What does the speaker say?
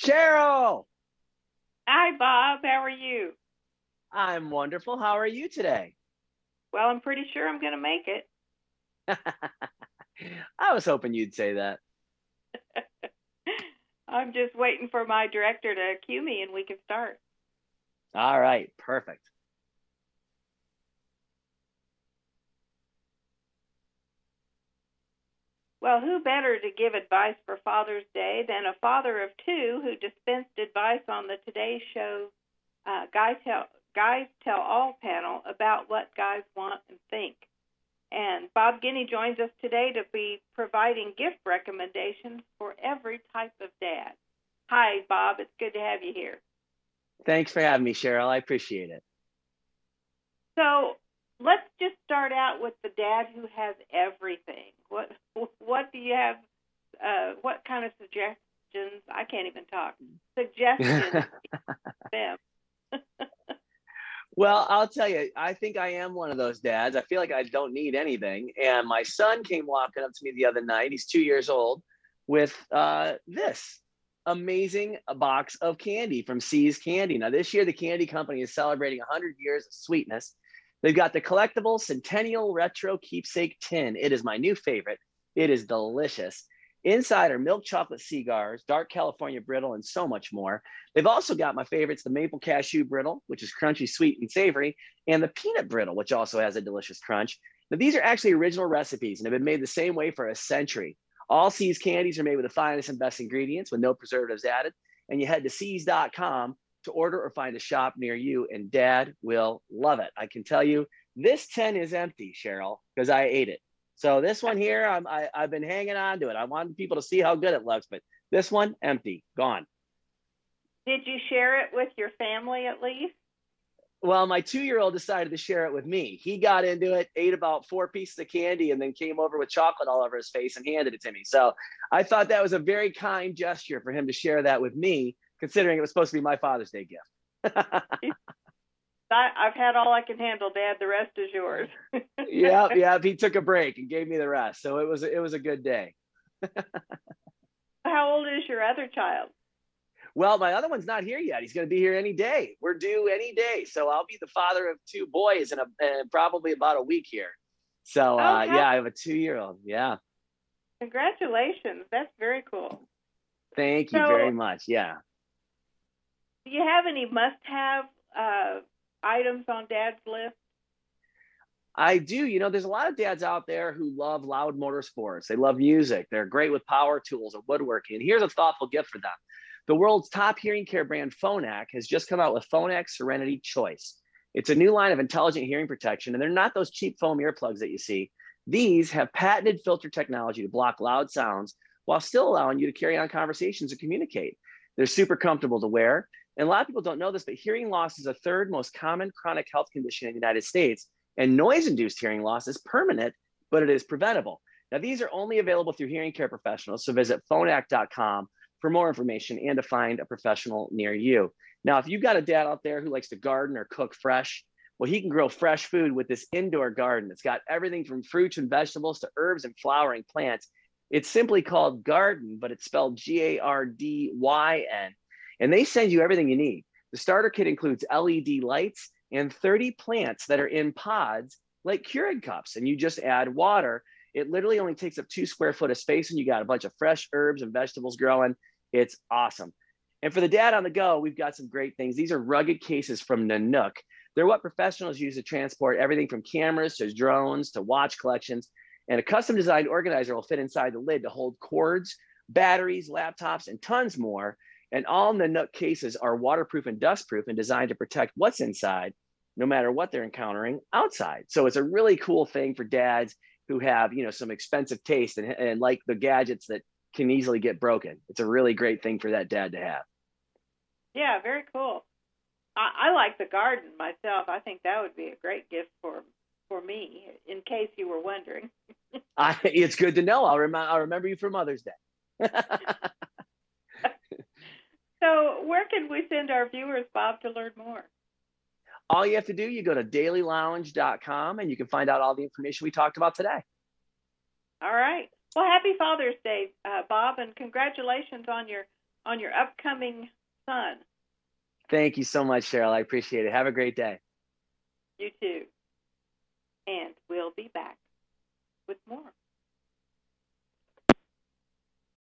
Cheryl, Hi, Bob. How are you? I'm wonderful. How are you today? Well, I'm pretty sure I'm going to make it. I was hoping you'd say that. I'm just waiting for my director to cue me and we can start. All right, perfect. Well, who better to give advice for Father's Day than a father of two who dispensed advice on the Today Show Guys Tell All panel about what guys want and think. And Bob Guiney joins us today to be providing gift recommendations for every type of dad. Hi, Bob. It's good to have you here. Thanks for having me, Cheryl. I appreciate it. So let's just start out with the dad who has everything. What do you have? What kind of suggestions? I can't even talk. Suggestions for them. Well, I'll tell you, I think I am one of those dads. I feel like I don't need anything. And my son came walking up to me the other night. He's 2 years old with this amazing box of candy from C's Candy. Now, this year, the candy company is celebrating 100 years of sweetness. They've got the collectible Centennial Retro Keepsake Tin. It is my new favorite. It is delicious. Inside are milk chocolate cigars, dark California brittle, and so much more. They've also got my favorites, the maple cashew brittle, which is crunchy, sweet, and savory, and the peanut brittle, which also has a delicious crunch. Now, these are actually original recipes and have been made the same way for a century. All C's candies are made with the finest and best ingredients with no preservatives added. And you head to C's.com to order or find a shop near you, and Dad will love it. I can tell you, this 10 is empty, Cheryl, because I ate it. So this one here, I've been hanging on to it. I wanted people to see how good it looks, but this one, empty, gone. Did you share it with your family at least? Well, my 2-year-old decided to share it with me. He got into it, ate about 4 pieces of candy, and then came over with chocolate all over his face and handed it to me. So I thought that was a very kind gesture for him to share that with me, considering it was supposed to be my Father's Day gift. I've had all I can handle, Dad. The rest is yours. Yeah. He took a break and gave me the rest. So it was a good day. How old is your other child? Well, my other one's not here yet. He's going to be here any day. We're due any day. So I'll be the father of two boys in probably about a week here. So Oh, yeah, I have a 2-year-old. Yeah. Congratulations. That's very cool. Thank you So, very much. Yeah. do you have any must-have items on Dad's list? I do. There's a lot of dads out there who love loud motorsports. They love music. They're great with power tools or woodworking. And here's a thoughtful gift for them. The world's top hearing care brand, Phonak, has just come out with Phonak Serenity Choice. It's a new line of intelligent hearing protection, and they're not those cheap foam earplugs that you see. These have patented filter technology to block loud sounds while still allowing you to carry on conversations and communicate. They're super comfortable to wear. And a lot of people don't know this, but hearing loss is the third most common chronic health condition in the United States. And noise-induced hearing loss is permanent, but it is preventable. Now, these are only available through hearing care professionals, so visit phonak.com for more information and to find a professional near you. Now, if you've got a dad out there who likes to garden or cook fresh, well, he can grow fresh food with this indoor garden. It's got everything from fruits and vegetables to herbs and flowering plants. It's simply called Garden, but it's spelled Gardyn. And they send you everything you need. The starter kit includes LED lights and 30 plants that are in pods like Keurig cups. And you just add water. It literally only takes up 2 square foot of space, and you got a bunch of fresh herbs and vegetables growing. It's awesome. And for the dad on the go, we've got some great things. These are rugged cases from Nanook. They're what professionals use to transport everything from cameras to drones to watch collections. And a custom designed organizer will fit inside the lid to hold cords, batteries, laptops, and tons more. And all Nanook cases are waterproof and dustproof and designed to protect what's inside, no matter what they're encountering outside. So it's a really cool thing for dads who have, some expensive taste and like the gadgets that can easily get broken. It's a really great thing for that dad to have. Yeah, very cool. I like the garden myself. I think that would be a great gift for me, in case you were wondering. It's good to know. I'll remember you for Mother's Day. So where can we send our viewers, Bob, to learn more? All you have to do, you go to dailylounge.com and you can find out all the information we talked about today. All right. Well, happy Father's Day, Bob, and congratulations on your on your upcoming son. Thank you so much, Cheryl. I appreciate it. Have a great day. You too.